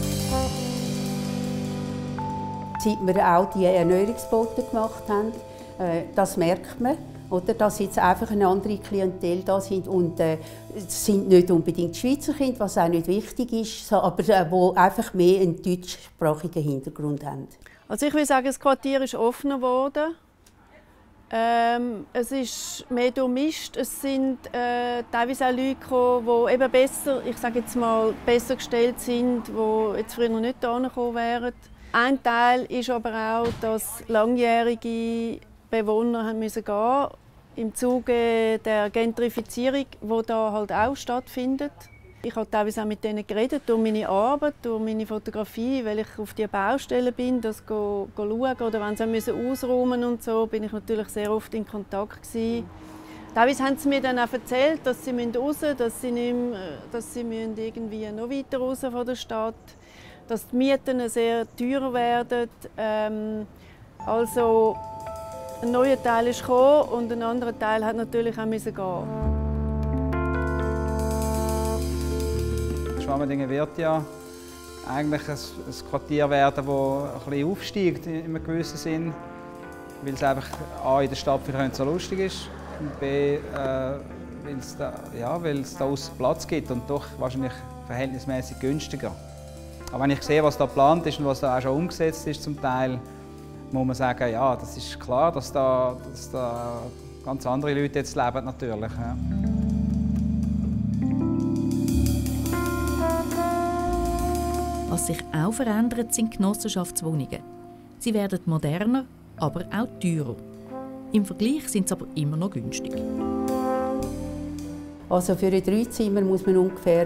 Seit wir auch die Erneuerungsbauten gemacht haben, Das merkt man. Oder, dass jetzt einfach eine andere Klientel da sind und es sind nicht unbedingt Schweizer Kinder, was auch nicht wichtig ist, aber die einfach mehr einen deutschsprachigen Hintergrund haben. Also ich würde sagen, das Quartier ist offener geworden. Es ist mehr durchmischt. Es sind teilweise auch Leute gekommen, die eben besser, ich sage jetzt mal, besser gestellt sind, die jetzt früher noch nicht hierher gekommen wären. Ein Teil ist aber auch, dass langjährige Bewohner haben müssen gehen im Zuge der Gentrifizierung, die da halt auch stattfindet. Ich habe teilweise auch mit denen geredet, durch meine Arbeit, durch meine Fotografie, weil ich auf die Baustellen bin, das schauen oder wenn sie ausräumen und so, bin ich natürlich sehr oft in Kontakt gewesen. Teilweise haben sie mir dann auch erzählt, dass sie raus müssen, dass sie irgendwie noch weiter raus von der Stadt, dass die Mieten sehr teuer werden. Also ein neuer Teil ist gekommen und ein anderer Teil hat natürlich auch gehen. Schwammendingen wird ja eigentlich ein Quartier werden, das ein bisschen aufsteigt in einem gewissen Sinn, weil es einfach A, in der Stadt vielleicht nicht so lustig ist und B, weil es da aussen Platz gibt und doch wahrscheinlich verhältnismäßig günstiger. Aber wenn ich sehe, was da geplant ist und was da auch schon umgesetzt ist zum Teil, muss man sagen, ja, das ist klar, dass da ganz andere Leute jetzt leben natürlich. Ja. Was sich auch verändert, sind Genossenschaftswohnungen. Sie werden moderner, aber auch teurer. Im Vergleich sind sie aber immer noch günstig. Also für ein 3-Zimmer muss man ungefähr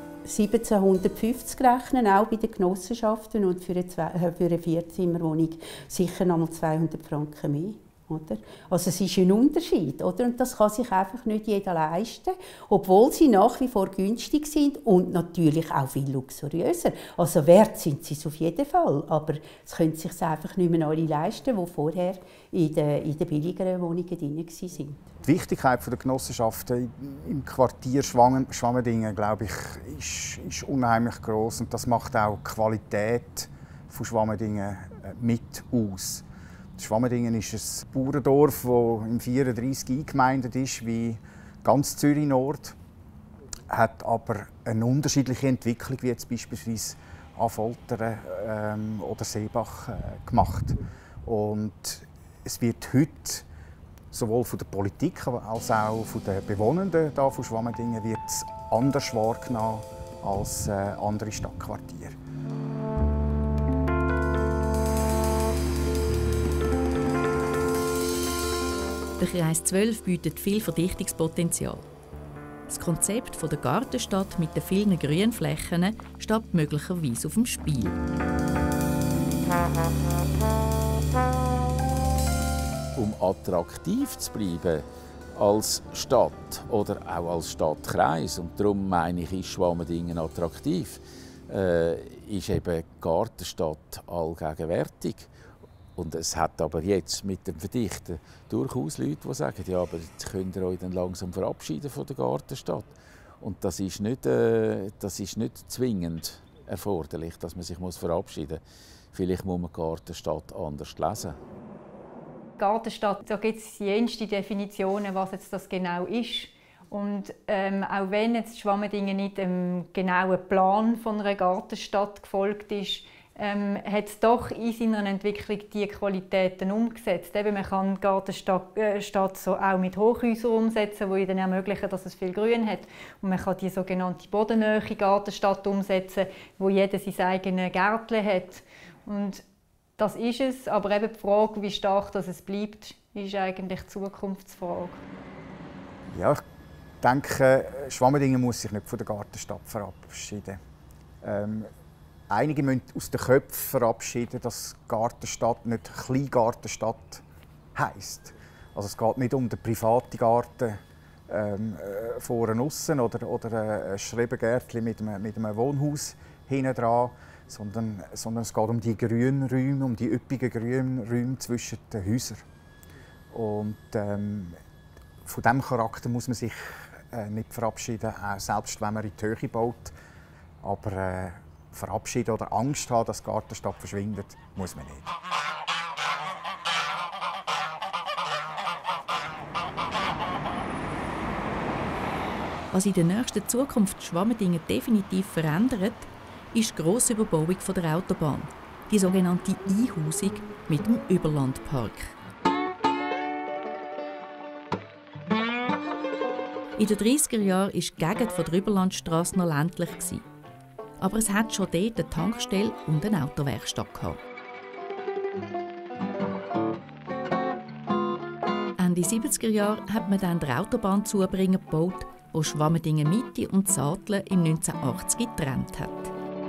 1750 rechnen, auch bei den Genossenschaften, und für eine 4-Zimmerwohnung sicher noch mal 200 Franken mehr. Oder? Also es ist ein Unterschied, oder? Und das kann sich einfach nicht jeder leisten, obwohl sie nach wie vor günstig sind und natürlich auch viel luxuriöser. Also wert sind sie es auf jeden Fall, aber es können sich einfach nicht mehr alle leisten, die vorher in den billigeren Wohnungen drin waren. Die Wichtigkeit der Genossenschaften im Quartier Schwammendingen, glaube ich, ist unheimlich gross, und das macht auch die Qualität von Schwammendingen mit aus. Schwammendingen ist ein Bauerndorf, das im 34 eingemeindet ist, wie ganz Zürich Nord, hat aber eine unterschiedliche Entwicklung, wie jetzt beispielsweise Affoltern oder Seebach gemacht. Und es wird heute sowohl von der Politik als auch von den Bewohnenden hier von Schwammendingen wird es anders wahrgenommen als andere Stadtquartiere. Der Kreis 12 bietet viel Verdichtungspotenzial. Das Konzept der Gartenstadt mit den vielen Grünflächen steht möglicherweise auf dem Spiel. Um attraktiv zu bleiben als Stadt oder auch als Stadtkreis, und darum meine ich, ist Schwammendingen attraktiv, ist eben die Gartenstadt allgegenwärtig. Und es hat aber jetzt mit dem Verdichten durchaus Leute, die sagen, ja, aber jetzt könnt ihr euch dann langsam verabschieden von der Gartenstadt. Und das ist nicht zwingend erforderlich, dass man sich verabschieden muss. Vielleicht muss man die Gartenstadt anders lesen. Gartenstadt, da gibt es jenste Definitionen, was jetzt das genau ist. Und auch wenn jetzt Schwammendingen nicht dem genauen Plan von einer Gartenstadt gefolgt ist, hat es doch in seiner Entwicklung diese Qualitäten umgesetzt. Eben, man kann die Gartenstadt so auch mit Hochhäusern umsetzen, die dann ermöglichen, dass es viel Grün hat. Und man kann die sogenannte bodennähe Gartenstadt umsetzen, wo jeder sein eigenes Gärtchen hat. Und das ist es, aber eben die Frage, wie stark das es bleibt, ist eigentlich die Zukunftsfrage. Ja, ich denke, Schwammendingen muss sich nicht von der Gartenstadt verabschieden. Einige müssen aus den Köpfen verabschieden, dass Gartenstadt nicht Kleingartenstadt heisst. Also es geht nicht um den privaten Garten vorne aussen oder ein Schrebengärtchen mit einem Wohnhaus hinten dran, sondern es geht um die Grünräume, um die üppigen Grünräume zwischen den Häusern. Und von diesem Charakter muss man sich nicht verabschieden, selbst wenn man in die Höhe baut. Aber verabschieden oder Angst haben, dass die Gartenstadt verschwindet, muss man nicht. Was in der nächsten Zukunft Schwammendingen definitiv verändert, ist die grosse Überbauung der Autobahn, die sogenannte Einhausung mit dem Überlandpark. In den 30er Jahren war die Gegend der Überlandstrasse noch ländlich. Aber es hat schon dort eine Tankstelle und eine Autowerkstatt gehabt. Ende 70er Jahre hat man dann den Autobahnzubringer gebaut, wo Schwammendingen Mitte und Saatle im 1980 getrennt hat.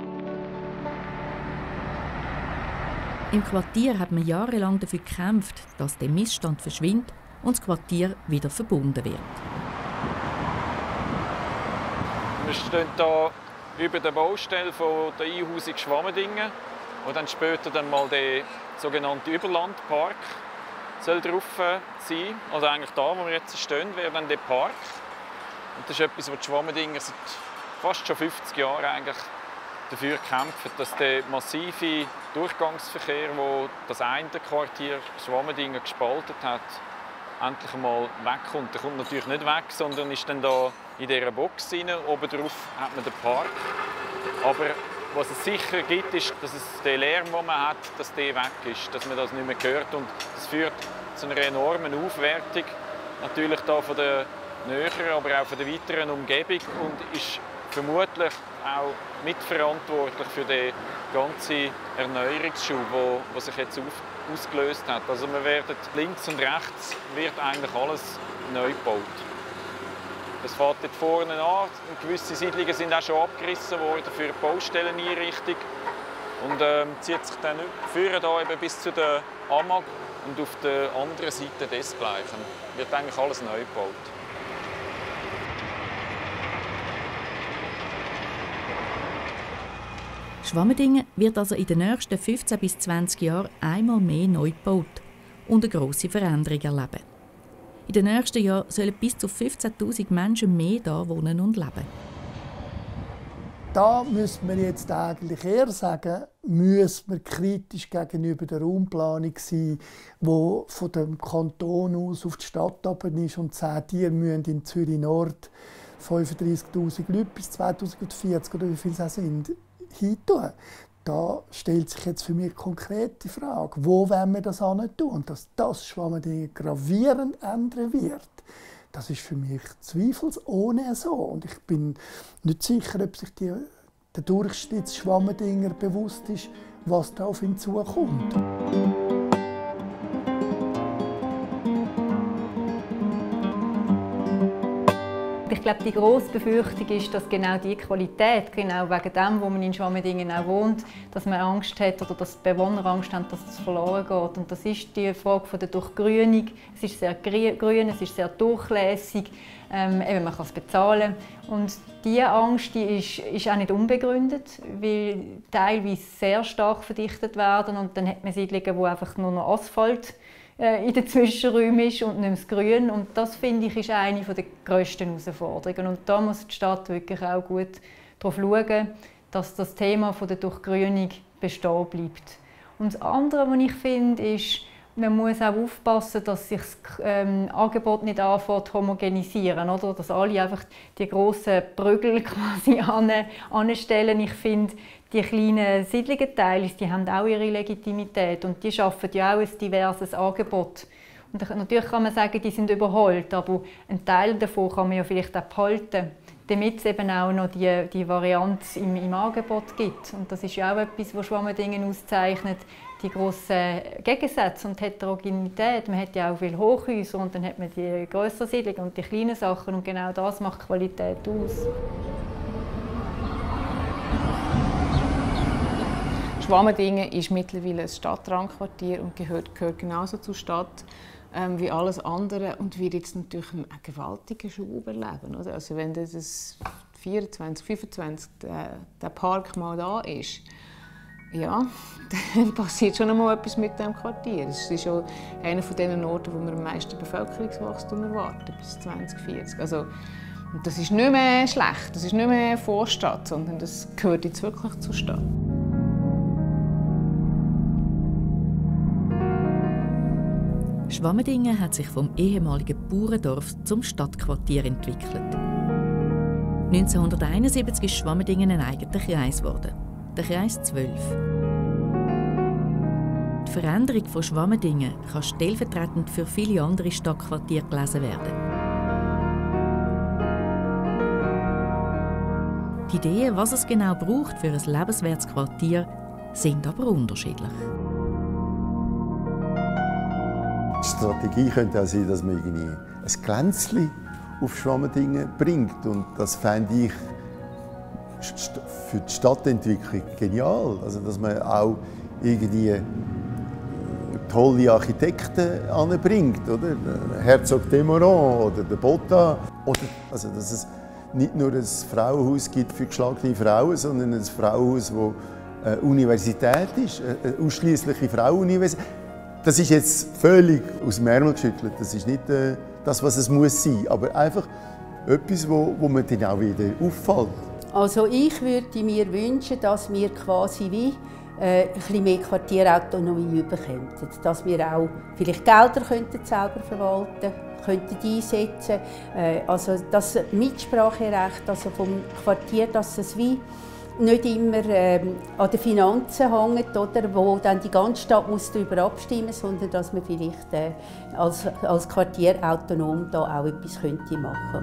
Im Quartier hat man jahrelang dafür gekämpft, dass der Missstand verschwindet und das Quartier wieder verbunden wird. Wir stehen hier über der Baustelle von der Einhausung Schwammendingen, wo dann später mal der sogenannte Überlandpark soll drauf sein. Also eigentlich da, wo wir jetzt stehen, wäre dann der Park. Und das ist etwas, was die Schwammendinger seit fast schon 50 Jahren eigentlich dafür kämpfen, dass der massive Durchgangsverkehr, der das eine Quartier Schwammendingen gespalten hat, endlich einmal wegkommt. Der kommt natürlich nicht weg, sondern ist dann da in dieser Box rein. Oben drauf hat man den Park. Aber was es sicher gibt, ist, dass es den Lärm, den man hat, dass der weg ist, dass man das nicht mehr hört. Und das führt zu einer enormen Aufwertung, natürlich da von der näheren, aber auch von der weiteren Umgebung und ist vermutlich auch mitverantwortlich für den ganzen Erneuerungsschub, der sich jetzt ausgelöst hat. Also wir werden links und rechts wird eigentlich alles neu gebaut. Das fängt dort vorne an. Gewisse Siedlungen sind auch schon abgerissen worden für die Baustelleneinrichtung und zieht sich dann führen da eben bis zu der Amag und auf der anderen Seite desgleichen. Wird eigentlich alles neu gebaut. Schwammendingen wird also in den nächsten 15 bis 20 Jahren einmal mehr neu gebaut und eine grosse Veränderung erleben. In den nächsten Jahren sollen bis zu 15'000 Menschen mehr hier wohnen und leben. Da müssen wir jetzt eigentlich eher sagen, müssen wir kritisch gegenüber der Raumplanung sein, die von dem Kanton aus auf die Stadt runter ist und sagt, ihr müsst in Zürich Nord 35'000 Leute bis 2040 oder wie viele es auch sind, hintun. Da stellt sich jetzt für mich konkret die Frage, wo wollen wir das hin tun? Und dass das Schwammendingen gravierend ändern wird, das ist für mich zweifelsohne so. Und ich bin nicht sicher, ob sich der Durchschnittsschwammendinger bewusst ist, was da auf ihn zukommt. Ich glaube, die grosse Befürchtung ist, dass genau die Qualität, genau wegen dem, wo man in Schwammendingen auch wohnt, dass man Angst hat oder dass die Bewohner Angst haben, dass das verloren geht. Und das ist die Frage von der Durchgrünung. Es ist sehr grün, es ist sehr durchlässig, eben man kann es bezahlen. Und diese Angst ist auch nicht unbegründet, weil teilweise sehr stark verdichtet werden und dann hat man Siedlungen, wo einfach nur noch Asphalt in den Zwischenräumen ist und nicht mehr das Grün. Und das, finde ich, ist eine der grössten Herausforderungen. Und da muss die Stadt wirklich auch gut darauf schauen, dass das Thema der Durchgrünung bestehen bleibt. Und das andere, was ich finde, ist, man muss auch aufpassen, dass sich das Angebot nicht anfängt zu homogenisieren, oder? Dass alle einfach die grossen Prügel quasi anstellen. Ich finde, die kleinen Siedlungen die haben auch ihre Legitimität und die schaffen ja auch ein diverses Angebot. Und natürlich kann man sagen, die sind überholt, aber einen Teil davon kann man ja vielleicht auch behalten, damit es eben auch noch die Varianz im Angebot gibt. Und das ist ja auch etwas, was Schwammendingen auszeichnet, die grossen Gegensätze und die Heterogenität. Man hat ja auch viele Hochhäuser und dann hat man die grösseren Siedlungen und die kleinen Sachen und genau das macht Qualität aus. Schwammendingen ist mittlerweile ein Stadtrandquartier und gehört genauso zur Stadt wie alles andere und wird jetzt natürlich einen gewaltigen Schub erleben. Oder? Also wenn das 24, 25 der Park mal da ist, ja, dann passiert schon einmal etwas mit dem Quartier. Es ist schon einer von den Orten, wo wir am meisten Bevölkerungswachstum erwarten, bis 2040. Also, und das ist nicht mehr schlecht, das ist nicht mehr Vorstadt, sondern das gehört jetzt wirklich zur Stadt. Schwammendingen hat sich vom ehemaligen Bauerndorf zum Stadtquartier entwickelt. 1971 ist Schwammendingen ein eigener Kreis geworden, der Kreis 12. Die Veränderung von Schwammendingen kann stellvertretend für viele andere Stadtquartiere gelesen werden. Die Ideen, was es genau braucht für ein lebenswertes Quartier, sind aber unterschiedlich. Die Strategie könnte auch sein, dass man irgendwie ein Glänzchen auf Schwammendingen bringt. Und das fände ich für die Stadtentwicklung genial. Also, dass man auch irgendwie tolle Architekten anbringt, oder? Herzog de Meuron oder der Botta. Oder, also, dass es nicht nur ein Frauenhaus gibt für geschlagene Frauen, sondern ein Frauenhaus, das eine Universität ist, eine ausschliessliche Frauenuniversität. Das ist jetzt völlig aus dem Ärmel geschüttelt. Das ist nicht das, was es muss sein, aber einfach etwas, wo man dann auch wieder auffällt. Also ich würde mir wünschen, dass wir quasi wie ein bisschen mehr Quartierautonomie bekommen. Dass wir auch vielleicht Gelder selber verwalten könnten einsetzen. Also das Mitspracherecht also vom Quartier, dass es wie nicht immer an den Finanzen hängt, oder, wo dann die ganze Stadt muss darüber abstimmen muss, sondern dass man vielleicht als Quartier autonom da auch etwas könnte machen.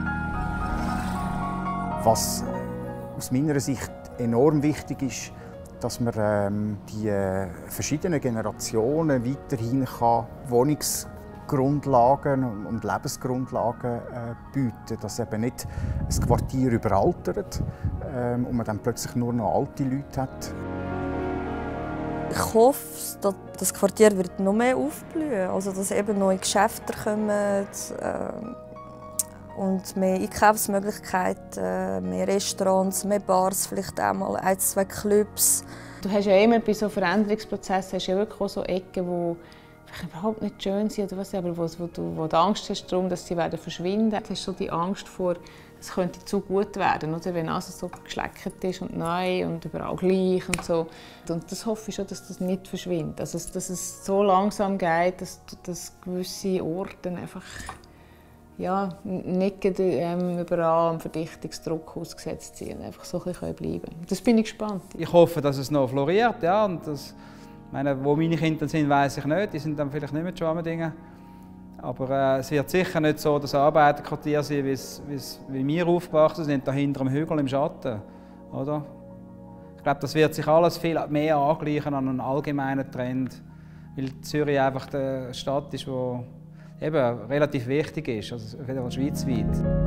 Was aus meiner Sicht enorm wichtig ist, dass man die verschiedenen Generationen weiterhin Wohnungsgrundlagen und Lebensgrundlagen bieten, dass eben nicht ein Quartier überaltert und man dann plötzlich nur noch alte Leute hat. Ich hoffe, dass das Quartier wird noch mehr aufblühen, also dass eben neue Geschäfte kommen und mehr Einkaufsmöglichkeiten, mehr Restaurants, mehr Bars, vielleicht auch mal 1, 2 Clubs. Du hast ja immer bei so Veränderungsprozessen hast ja wirklich auch so Ecken, die überhaupt nicht schön sind oder was, aber wo du Angst hast darum, dass sie werden verschwinden. Du hast so die Angst vor, es könnte zu gut werden, oder? Wenn alles so geschleckert ist und neu und überall gleich und so. Und das hoffe ich schon, dass das nicht verschwindet. Also, dass es so langsam geht, dass gewisse Orte einfach nicht überall am Verdichtungsdruck ausgesetzt sind und einfach so ein bisschen bleiben können. Das bin ich gespannt. Ich hoffe, dass es noch floriert, ja, und das, wo meine Kinder sind, weiss ich nicht. Die sind dann vielleicht nicht mit Schwammendingen. Aber es wird sicher nicht so das Arbeiterquartier sein, wie wir aufgewachsen sind, da hinter dem Hügel im Schatten. Oder? Ich glaube, das wird sich alles viel mehr angleichen an einen allgemeinen Trend, weil Zürich einfach eine Stadt ist, die eben relativ wichtig ist, also schweizweit.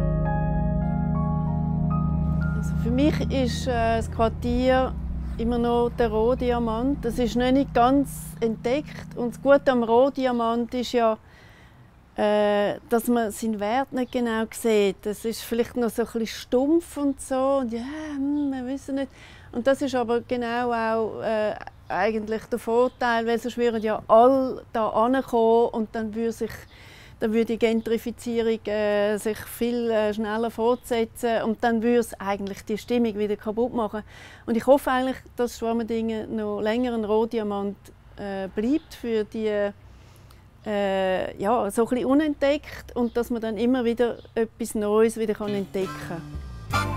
Also für mich ist das Quartier immer noch der Rohdiamant. Das ist noch nicht ganz entdeckt. Und das Gute am Rohdiamant ist ja, dass man seinen Wert nicht genau sieht. Das ist vielleicht noch so ein bisschen stumpf und so. Und ja, wir wissen nicht. Und das ist aber genau auch eigentlich der Vorteil, weil sonst würden ja alle da ankommen und dann würde die Gentrifizierung sich viel schneller fortsetzen und dann würde es eigentlich die Stimmung wieder kaputt machen. Und ich hoffe eigentlich, dass Schwammendingen noch länger ein Rohdiamant bleibt für die so ein bisschen unentdeckt und dass man dann immer wieder etwas Neues wieder entdecken kann.